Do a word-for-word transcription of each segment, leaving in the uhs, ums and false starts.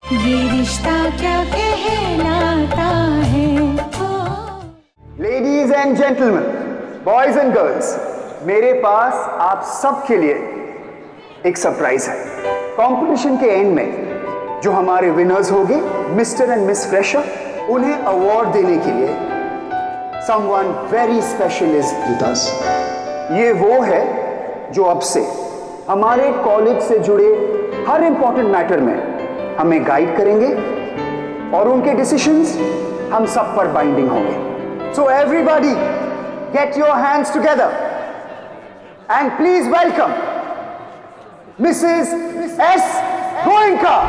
ये रिश्ता क्या कहलाता है। Ladies and gentleman, boys and girls, मेरे पास आप सबके लिए एक सरप्राइज है। कंपटीशन के एंड में जो हमारे विनर्स होंगे, मिस्टर एंड मिस फ्रेशर, उन्हें अवार्ड देने के लिए someone very special is with us. ये वो है जो अब से हमारे कॉलेज से जुड़े हर इंपॉर्टेंट मैटर में हमें गाइड करेंगे और उनके डिसीजंस हम सब पर बाइंडिंग होंगे। So everybody get your hands together and please welcome missus S Goenka.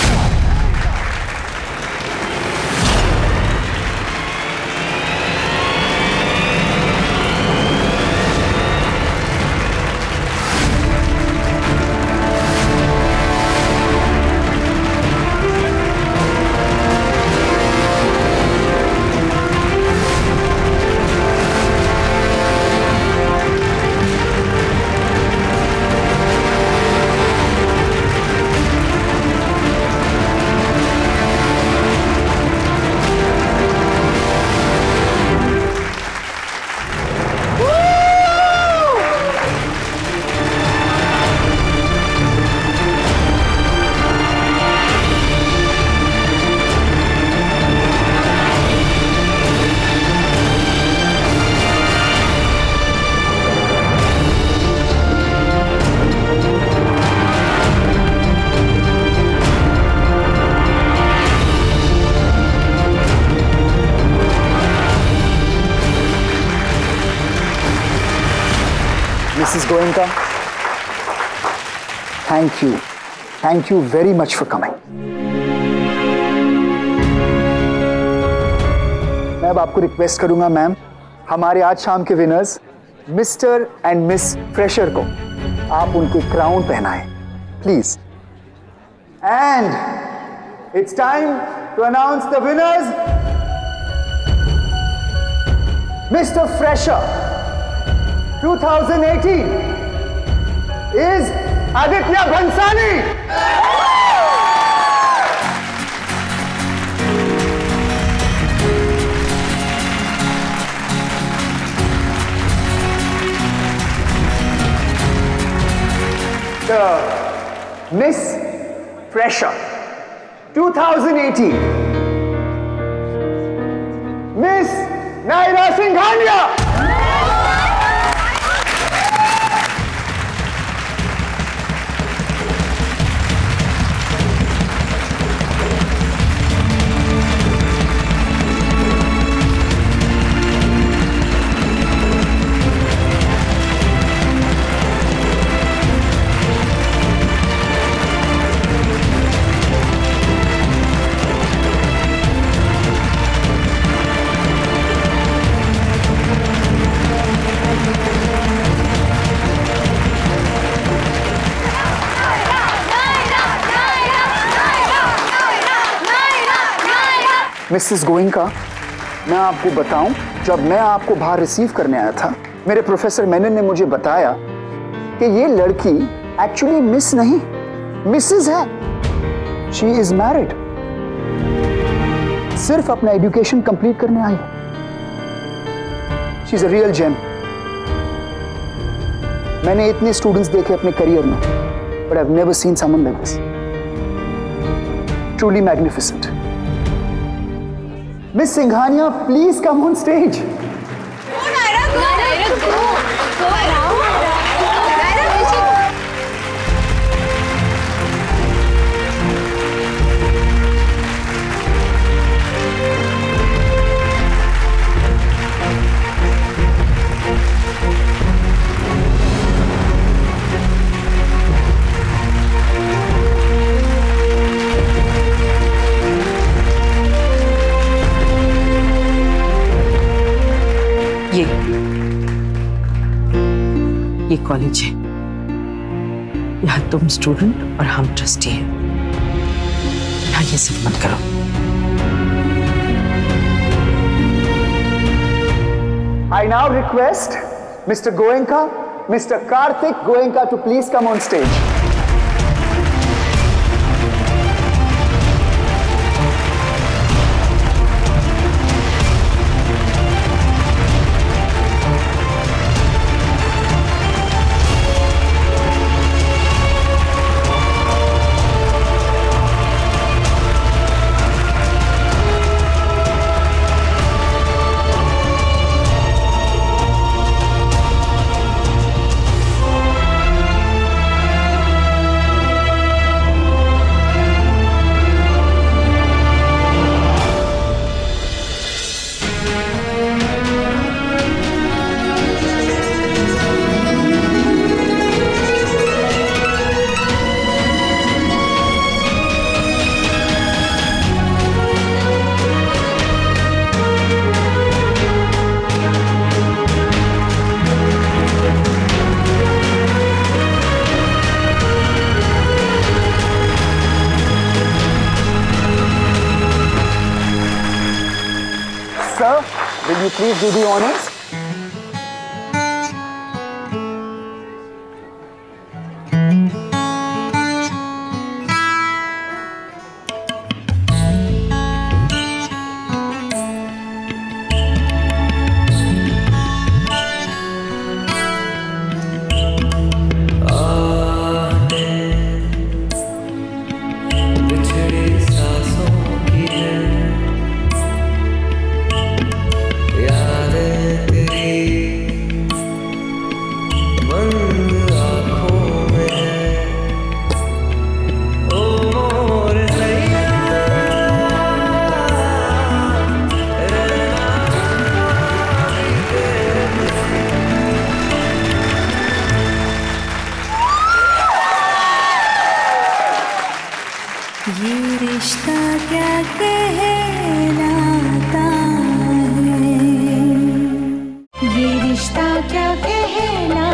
Missus Goenka, thank you. Thank you very much for coming. मैं अब आपको रिक्वेस्ट करूंगा मैम, हमारे आज शाम के winners mister and miss fresher को आप उनके क्राउन पहनाएं, please. And it's time to announce the winners. Mister fresher twenty eighteen is Aditya Bhansali. The Miss Fresher twenty eighteen, Miss Naira Singhania. Missus Goenka, मैं आपको बताऊं, जब मैं आपको बाहर रिसीव करने आया था, मेरे प्रोफेसर मेनन ने मुझे बताया कि ये लड़की एक्चुअली मिस नहीं, मिसेस है। शी इज मैरिड, सिर्फ अपना एजुकेशन कंप्लीट करने आई है। She is a real gem. मैंने इतने स्टूडेंट्स देखे अपने करियर में, but I have never seen someone like this. Truly magnificent. Miss Singhania, please come on stage. Go, Naira, go. Naira, go. Go around. Naira, ये ये college है, यहाँ तुम स्टूडेंट और हम ट्रस्टी हैं। हाँ, ये सब मत करो। I now request Mister Goenka, Mister Karthik Goenka to please come on stage. Will you please do the honors? ये रिश्ता क्या कहलाता है, ये रिश्ता क्या कहलाता है।